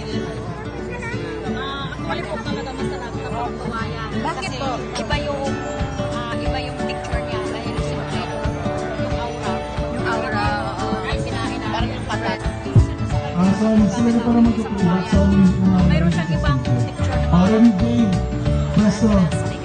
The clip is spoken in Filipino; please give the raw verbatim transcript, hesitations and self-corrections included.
Actually po talaga masarap na po kawayan. Bakit po? Iba yung, uh, iba yung picture niya. Dahil siyempre, yung aura. Yung aura, oo. Ay, sinahin na. Parang yung patat. Ah, so, sila na para magtutulat sa Mayroon siyang ibang picture na Aaron Dave Presto.